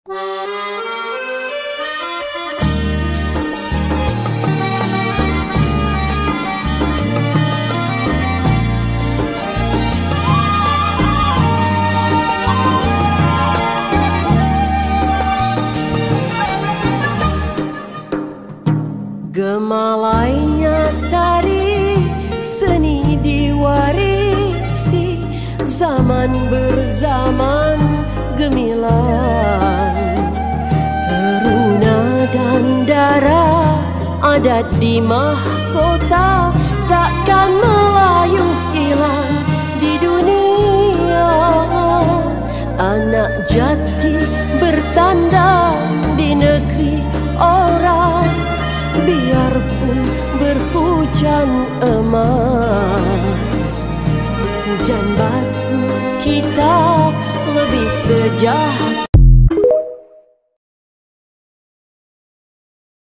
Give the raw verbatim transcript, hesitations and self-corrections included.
Gemalainya tari seni diwarisi zaman berzaman gemilang. Teruna dan darah adat di mahkota takkan melayu hilang di dunia. Anak jati bertanda di negeri orang, biarpun berhujan emas. Hujan batu kita lebih sejahtera